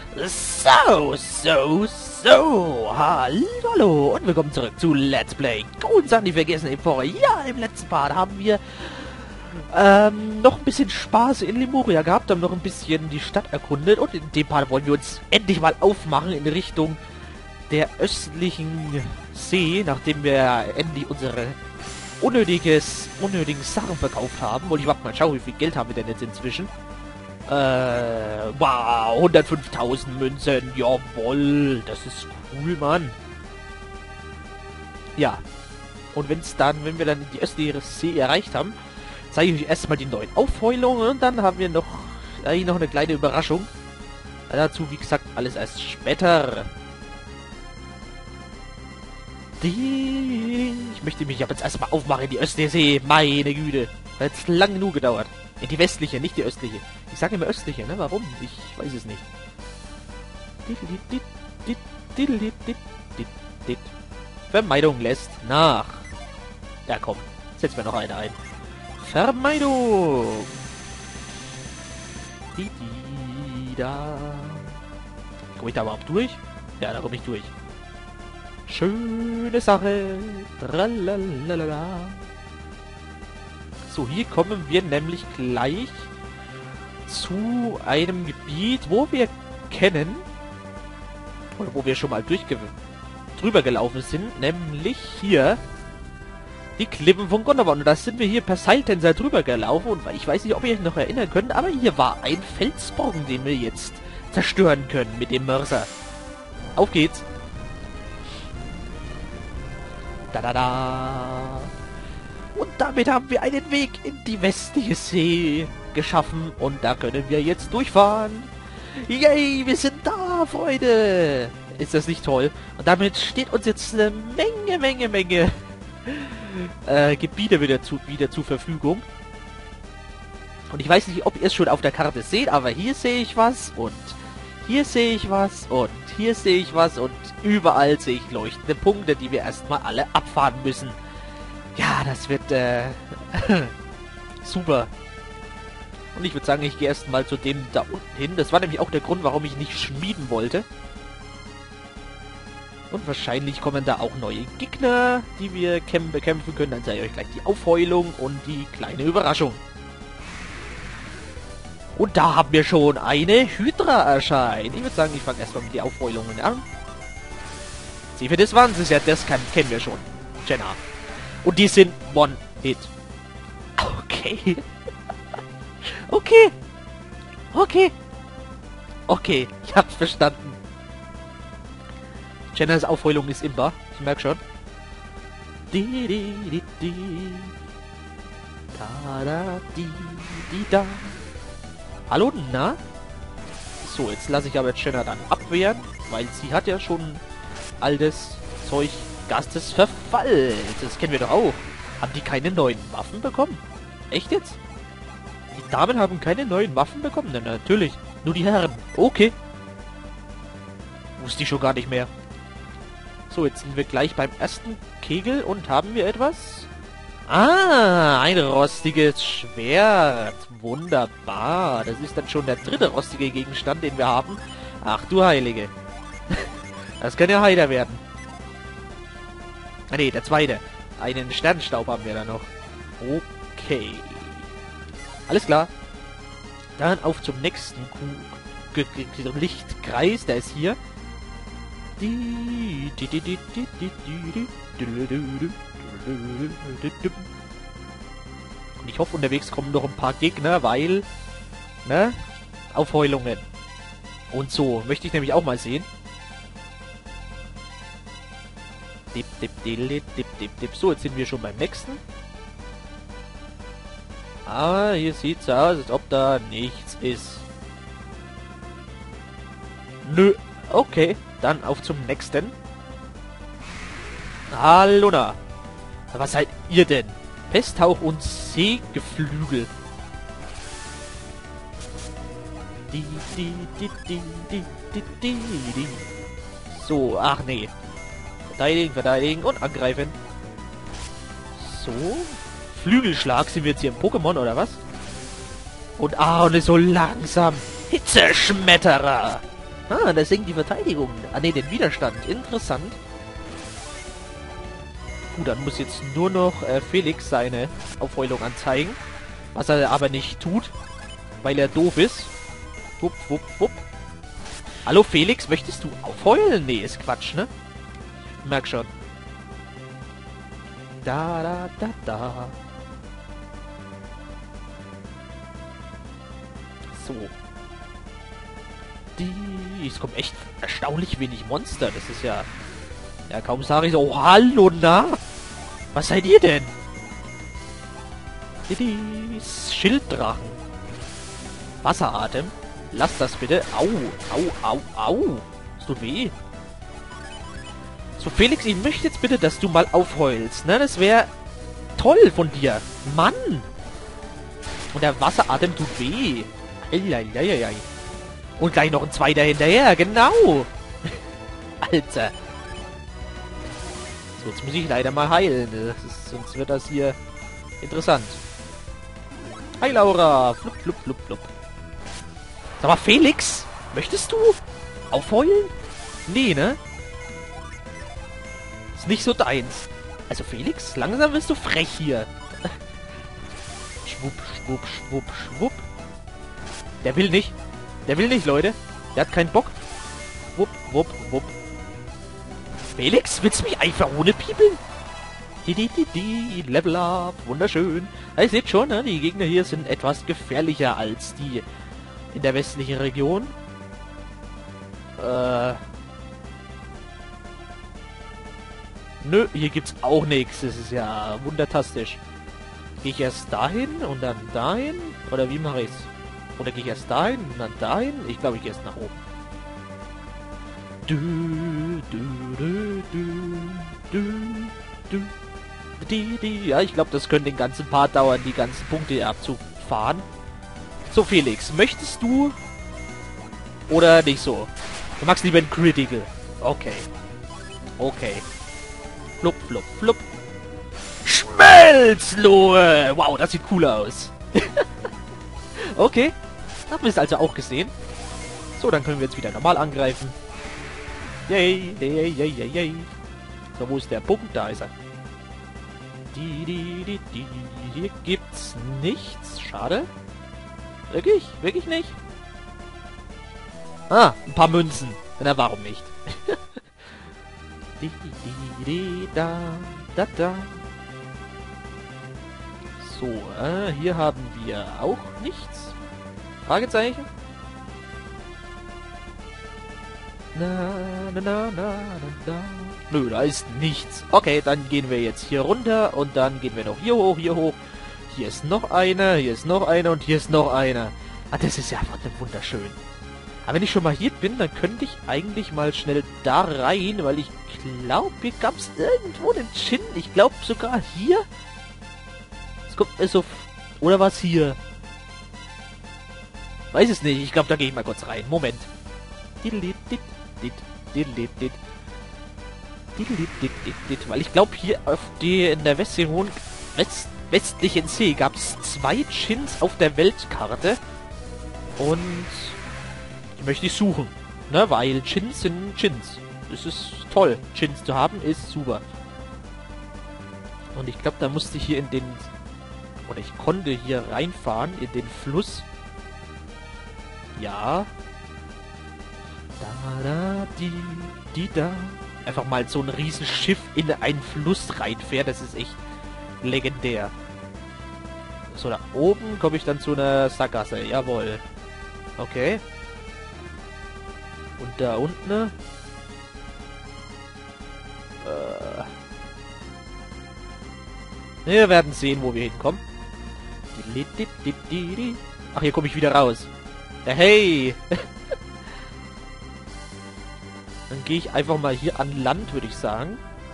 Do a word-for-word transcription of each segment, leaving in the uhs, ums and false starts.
So, so, so. Hallo und willkommen zurück zu Let's Play Golden Sun vergessene Euphoria. Ja, im letzten Part haben wir ähm, noch ein bisschen Spaß in Lemuria gehabt, haben noch ein bisschen die Stadt erkundet und in dem Part wollen wir uns endlich mal aufmachen in Richtung der östlichen See, nachdem wir endlich unsere unnötiges, unnötigen Sachen verkauft haben. Und ich warte mal, schau, wie viel Geld haben wir denn jetzt inzwischen? Äh, wow, hundertfünftausend Münzen, jawoll, das ist cool, Mann. Ja, und wenn es dann, wenn wir dann die östliche See erreicht haben, zeige ich euch erstmal die neuen Aufheulungen und dann haben wir noch, äh, noch eine kleine Überraschung. Äh, dazu, wie gesagt, alles erst später. Die, ich möchte mich aber jetzt erstmal aufmachen in die östliche See, meine Güte. Hat jetzt lang genug gedauert. In die westliche, nicht die östliche. Ich sage immer östliche, ne? Warum? Ich weiß es nicht. Vermeidung lässt nach. Ja, komm. Setzen wir noch eine ein. Vermeidung. Die, die, da. Komme ich da überhaupt durch? Ja, da komme ich durch. Schöne Sache. Tralalala. So, hier kommen wir nämlich gleich zu einem Gebiet, wo wir kennen, oder wo wir schon mal durchge drüber gelaufen sind, nämlich hier die Klippen von Gondor. Und da sind wir hier per Seiltänzer drüber gelaufen und ich weiß nicht, ob ihr euch noch erinnern könnt, aber hier war ein Felsbrocken, den wir jetzt zerstören können mit dem Mörser. Auf geht's! Da da da! Und damit haben wir einen Weg in die westliche See geschaffen. Und da können wir jetzt durchfahren. Yay, wir sind da, Freunde. Ist das nicht toll? Und damit steht uns jetzt eine Menge, Menge, Menge äh, Gebiete wieder, zu, wieder zur Verfügung. Und ich weiß nicht, ob ihr es schon auf der Karte seht, aber hier sehe ich was. Und hier sehe ich was. Und hier sehe ich was. Und überall sehe ich leuchtende Punkte, die wir erstmal alle abfahren müssen. Ja, das wird, äh, super. Und ich würde sagen, ich gehe erstmal zu dem da unten hin. Das war nämlich auch der Grund, warum ich nicht schmieden wollte. Und wahrscheinlich kommen da auch neue Gegner, die wir bekämpfen können. Dann zeige ich euch gleich die Aufheulung und die kleine Überraschung. Und da haben wir schon eine Hydra erscheint. Ich würde sagen, ich fange erstmal mit den Aufheulungen an. Sie für des Wahnsinns, ja, das kann, kennen wir schon. Jenna. Und die sind One-Hit. Okay. Okay. Okay. Okay. Ich hab's verstanden. Jennas Aufheulung ist imbar. Ich merke schon. Di, di, di, di. Da, da, di, di, da. Hallo, na? So, jetzt lasse ich aber Jenna dann abwehren, weil sie hat ja schon altes Zeug. Gastes Verfall. Das kennen wir doch auch. Haben die keine neuen Waffen bekommen? Echt jetzt? Die Damen haben keine neuen Waffen bekommen? Na, natürlich. Nur die Herren. Okay. Wusste ich schon gar nicht mehr. So, jetzt sind wir gleich beim ersten Kegel und haben wir etwas? Ah, ein rostiges Schwert. Wunderbar. Das ist dann schon der dritte rostige Gegenstand, den wir haben. Ach du Heilige. Das kann ja heiter werden. Ah ne, der zweite. Einen Sternstaub haben wir da noch. Okay. Alles klar. Dann auf zum nächsten Lichtkreis. Der ist hier. Und ich hoffe, unterwegs kommen noch ein paar Gegner, weil... Ne? Aufheulungen. Und so. Möchte ich nämlich auch mal sehen. Dip, dip, dip, dip, dip, dip. So, jetzt sind wir schon beim nächsten. Aber hier sieht es aus, als ob da nichts ist. Nö. Okay, dann auf zum nächsten. Hallo na. Was seid ihr denn? Pesthauch und Seegeflügel. Die, die, die, die, die, die, die, die. So, ach nee. Verteidigen, verteidigen und angreifen. So. Flügelschlag, sind wir jetzt hier im Pokémon, oder was? Und ah, und ist so langsam. Hitzeschmetterer. Ah, das senkt die Verteidigung. Ah, ne, den Widerstand. Interessant. Gut, dann muss jetzt nur noch äh, Felix seine Aufheulung anzeigen. Was er aber nicht tut, weil er doof ist. Wupp, wupp, wupp. Hallo Felix, möchtest du aufheulen? Nee, ist Quatsch, ne? Merk schon. Da, da, da, da. So. Die... Es kommt echt erstaunlich wenig Monster. Das ist ja... Ja, kaum sage ich so... Oh, hallo, na? Was seid ihr denn? Die Schilddrachen. Wasseratem. Lass das bitte. Au, au, au, au. Es tut weh. So, Felix, ich möchte jetzt bitte, dass du mal aufheulst. Ne, das wäre toll von dir. Mann. Und der Wasseratem tut weh. Eieieiei. Und gleich noch ein zweiter hinterher. Genau. Alter. So, jetzt muss ich leider mal heilen. Das ist, sonst wird das hier interessant. Hi, Laura. Flup, flup, flup, flup. Sag mal, Felix, möchtest du aufheulen? Nee, ne? Ist nicht so deins. Also, Felix, langsam bist du frech hier. Schwupp, schwupp, schwupp, schwupp. Der will nicht. Der will nicht, Leute. Der hat keinen Bock. Wupp, wupp, wupp. Felix, willst du mich einfach ohne piepeln? Die, die, die, die, Level up. Wunderschön. Ja, ihr seht schon, ne? Die Gegner hier sind etwas gefährlicher als die in der westlichen Region. Äh. Nö, hier gibt's auch nichts. Das ist ja wundertastisch. Gehe ich erst dahin und dann dahin? Oder wie mache ich's? Oder gehe ich erst dahin und dann dahin? Ich glaube, ich gehe erst nach oben. Du, du, du, du, du, du. Die, die. Ja, ich glaube, das könnte den ganzen Part dauern, die ganzen Punkte hier abzufahren. So, Felix, möchtest du oder nicht so? Du magst lieber ein Critical. Okay. Okay. Flupp, flupp, flupp. Schmelzlohe! Wow, das sieht cool aus. Okay. Haben wir es also auch gesehen. So, dann können wir jetzt wieder normal angreifen. Yay, yay, yay, yay, yay. So, wo ist der Punkt? Da ist er. Die, die, die, die. Hier gibt's nichts. Schade. Wirklich? Wirklich nicht? Ah, ein paar Münzen. Na, warum nicht? Die, die, die, da, da, da. So, äh, hier haben wir auch nichts. Fragezeichen? Na, na, na, na, na. Nö, da ist nichts. Okay, dann gehen wir jetzt hier runter und dann gehen wir noch hier hoch, hier hoch. Hier ist noch einer, hier ist noch einer und hier ist noch einer. Ah, das ist ja einfach wunderschön. Aber wenn ich schon mal hier bin, dann könnte ich eigentlich mal schnell da rein, weil ich glaube, hier gab es irgendwo den Chin. Ich glaube sogar hier. Es kommt so... Oder was hier? Weiß es nicht. Ich glaube, da gehe ich mal kurz rein. Moment. Weil ich glaube, hier auf die in der westlichen, West, westlichen See gab es zwei Chins auf der Weltkarte. Und die möchte ich suchen. Ne, weil Chins sind Chins. Das ist toll. Chins zu haben ist super. Und ich glaube, da musste ich hier in den... Oder ich konnte hier reinfahren in den Fluss. Ja. Da, da, die, die, da. Einfach mal so ein Riesenschiff in einen Fluss reinfährt. Das ist echt legendär. So, da oben komme ich dann zu einer Sackgasse. Jawohl. Okay. Und da unten... Äh... Wir werden sehen, wo wir hinkommen. Ach, hier komme ich wieder raus. Ja, hey! Dann gehe ich einfach mal hier an Land, würde ich sagen.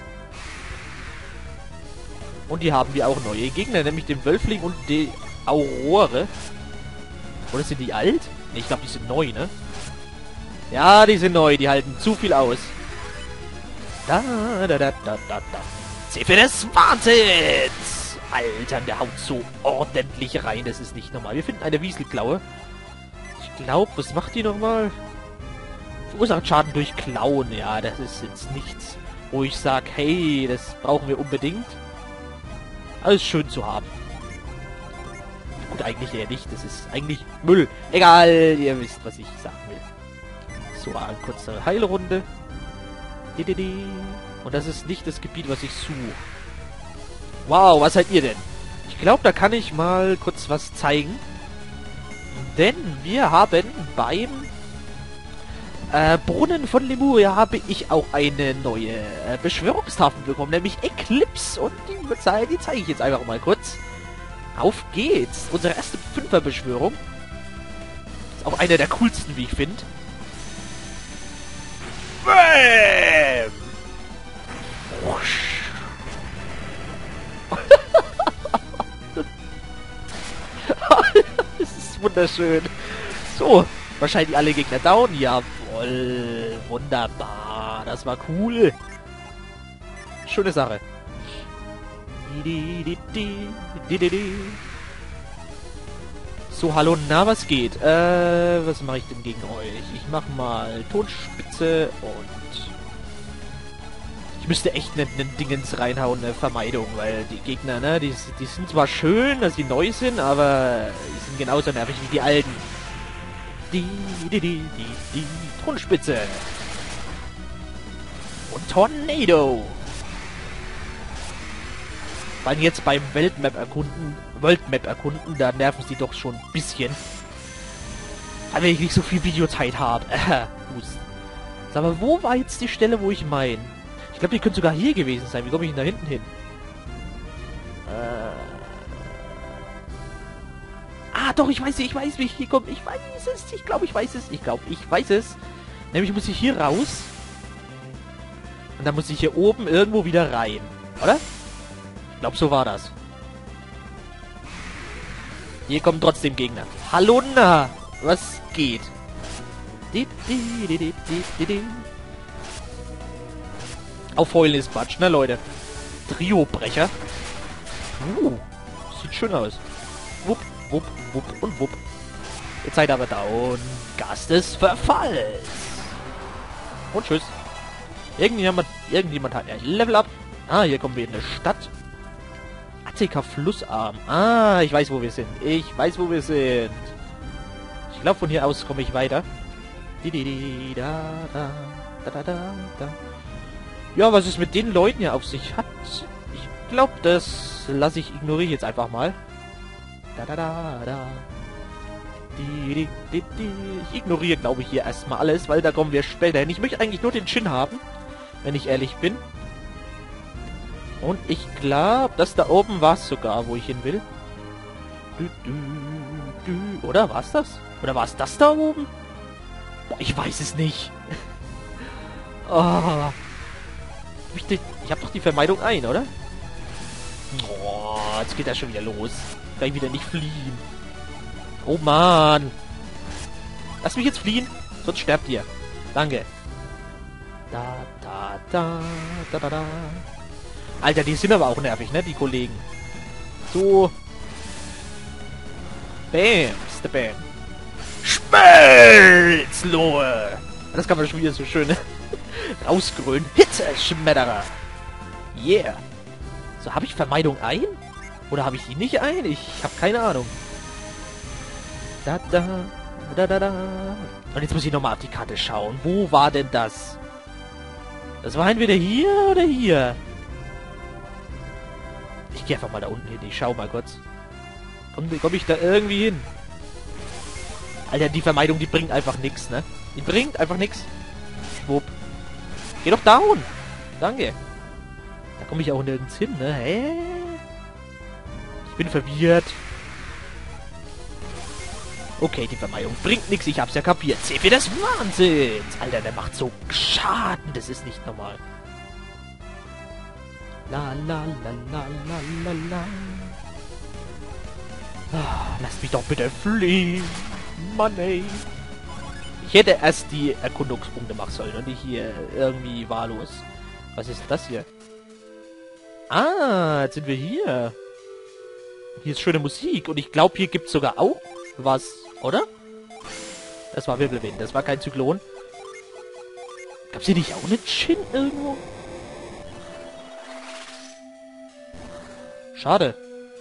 Und hier haben wir auch neue Gegner, nämlich den Wölfling und die Aurore. Oder sind die alt? Ne, ich glaube, die sind neu, ne? Ja, die sind neu, die halten zu viel aus. Da, da, da, da, da, da. Zephyr des Wahnsinns! Alter, der haut so ordentlich rein, das ist nicht normal. Wir finden eine Wieselklaue. Ich glaube, was macht die nochmal? Verursacht Schaden durch Klauen. Ja, das ist jetzt nichts, wo ich sage, hey, das brauchen wir unbedingt. Alles schön zu haben. Gut, eigentlich eher nicht. Das ist eigentlich Müll. Egal, ihr wisst, was ich sagen will. So, eine kurze Heilrunde. Und das ist nicht das Gebiet, was ich suche. Wow, was seid ihr denn? Ich glaube, da kann ich mal kurz was zeigen. Denn wir haben beim äh, Brunnen von Lemuria habe ich auch eine neue äh, Beschwörungstafel bekommen, nämlich Eclipse. Und die, die zeige ich jetzt einfach mal kurz. Auf geht's. Unsere erste Fünfer-Beschwörung. Ist auch eine der coolsten, wie ich finde. Bam! Das ist wunderschön. So, wahrscheinlich alle Gegner down. Jawohl, wunderbar. Das war cool. Schöne Sache. So, hallo, na, was geht? Äh, was mache ich denn gegen euch? Ich mache mal Tonspitze und... Ich müsste echt einen, einen Dingens reinhauen, eine Vermeidung, weil die Gegner, ne, die, die sind zwar schön, dass sie neu sind, aber die sind genauso nervig wie die alten. Die, die, die, die, die Tonspitze. Und Tornado. Weil jetzt beim Weltmap erkunden, Worldmap erkunden, da nerven sie doch schon ein bisschen. Weil ich nicht so viel Videozeit habe. Sag mal, wo war jetzt die Stelle, wo ich meine? Ich glaube, die könnte sogar hier gewesen sein. Wie komme ich denn da hinten hin? Äh... Ah, doch, ich weiß es, ich weiß, wie ich hier komme. Ich weiß es, ich glaube, ich weiß es. Ich glaube, ich weiß es. Nämlich muss ich hier raus. Und dann muss ich hier oben irgendwo wieder rein. Oder? Ich glaube, so war das. Hier kommen trotzdem Gegner. Hallo, na, was geht? Aufheulen ist Quatsch, ne, Leute? Trio-Brecher. Uh, sieht schön aus. Wupp, wupp, wupp und wupp. Jetzt seid aber down. Gast des Verfalls. Und tschüss. Irgendjemand, irgendjemand hat ein Level Up. Ah, hier kommen wir in eine Stadt. Attika Flussarm. Ah, ich weiß, wo wir sind. Ich weiß, wo wir sind. Ich glaube, von hier aus komme ich weiter. Ja, was es mit den Leuten hier auf sich hat, ich glaube, das lasse ich, ignoriere ich jetzt einfach mal. Da, da, da, da. Die, die, die, die. Ich ignoriere, glaube ich, hier erstmal alles, weil da kommen wir später hin. Ich möchte eigentlich nur den Chin haben, wenn ich ehrlich bin. Und ich glaube, das da oben war es sogar, wo ich hin will. Du, du, du. Oder war es das? Oder war es das da oben? Boah, ich weiß es nicht. Oh. Ich, ich habe doch die Vermeidung ein, oder? Oh, jetzt geht das schon wieder los. Kann ich wieder nicht fliehen. Oh Mann. Lass mich jetzt fliehen, sonst sterbt ihr. Danke. Da, da, da, da, da, da. Alter, die sind aber auch nervig, ne, die Kollegen. So. Bams, der Bam. Schmelzlohe. Das kann man schon wieder so schön rausgrölen. Hitzeschmetterer. Yeah. So, habe ich Vermeidung ein? Oder habe ich die nicht ein? Ich habe keine Ahnung. Da, da, da, da, da. Und jetzt muss ich nochmal auf die Karte schauen. Wo war denn das? Das war entweder hier oder hier. Ich gehe einfach mal da unten hin. Ich schau mal kurz. Komme komm ich da irgendwie hin? Alter, die Vermeidung, die bringt einfach nichts, ne? Die bringt einfach nichts. Schwupp. Geh doch down. Danke. Da komme ich auch nirgends hin, ne? Hä? Ich bin verwirrt. Okay, die Vermeidung bringt nichts. Ich hab's ja kapiert. Zephyr des Wahnsinns. Alter, der macht so Schaden. Das ist nicht normal. La la la la la la la. Ah, lasst mich doch bitte fliehen. Mann, ey. Ich hätte erst die Erkundungspunkte machen sollen und nicht hier irgendwie wahllos. Was ist das hier? Ah, jetzt sind wir hier. Hier ist schöne Musik und ich glaube, hier gibt es sogar auch was, oder? Das war Wirbelwind, das war kein Zyklon. Gab's hier nicht auch einen Chin irgendwo? Schade.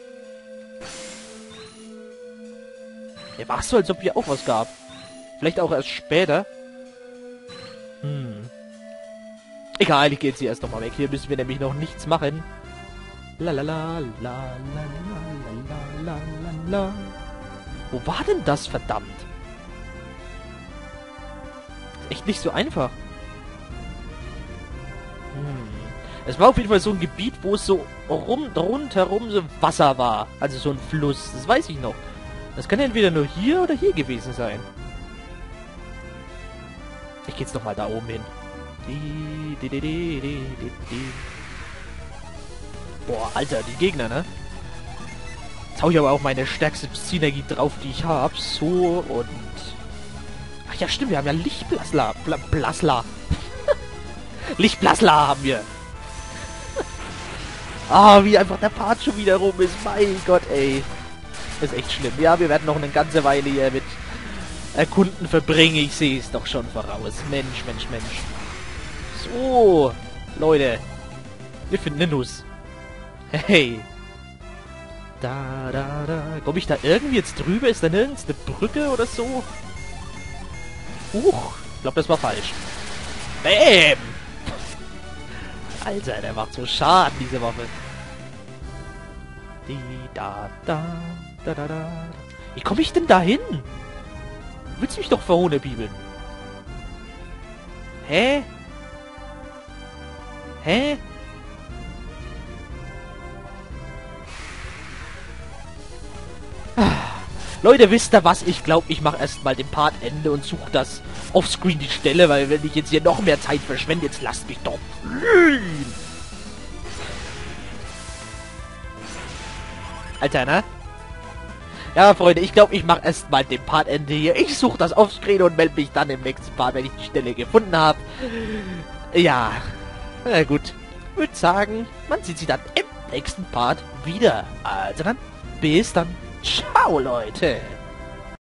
Ja, machst du, als ob hier auch was gab. Vielleicht auch erst später. Hm. Egal, ich gehe jetzt hier erst nochmal weg. Hier müssen wir nämlich noch nichts machen. La la la la la la la la la. Wo war denn das, verdammt? Ist echt nicht so einfach. Hm. Es war auf jeden Fall so ein Gebiet, wo es so rum, rundherum so Wasser war. Also so ein Fluss. Das weiß ich noch. Das kann entweder nur hier oder hier gewesen sein. Ich gehe jetzt nochmal da oben hin. Die, die, die, die, die, die, die. Boah, Alter, die Gegner, ne? Jetzt hau ich aber auch meine stärkste Synergie drauf, die ich habe. So und... Ach ja, stimmt, wir haben ja Lichtblasler. Bla Blasler. Lichtblasler haben wir. Ah, wie einfach der Part schon wieder rum ist. Mein Gott, ey. Das ist echt schlimm. Ja, wir werden noch eine ganze Weile hier mit Erkunden verbringen. Ich sehe es doch schon voraus. Mensch, Mensch, Mensch. So, Leute. Wir finden eine Nuss. Hey. Da, da, da. Komme ich da irgendwie jetzt drüber? Ist da nirgends eine Brücke oder so? Huch. Ich glaube, das war falsch. Bäm. Alter, der macht so Schaden, diese Waffe. Die, da, da, da, da, da. Wie komme ich denn da hin? Du willst mich doch verhohnebibeln. Hä? Hä? Leute, wisst ihr was? Ich glaube, ich mache erstmal den Part Ende und suche das offscreen die Stelle, weil wenn ich jetzt hier noch mehr Zeit verschwende, jetzt lasst mich doch fliehen. Alter, ne? Ja, Freunde, ich glaube, ich mache erstmal den Part Ende hier. Ich suche das offscreen und melde mich dann im nächsten Part, wenn ich die Stelle gefunden habe. Ja, na gut. Ich würde sagen, man sieht sich dann im nächsten Part wieder. Also dann, bis dann. Ciao, Leute.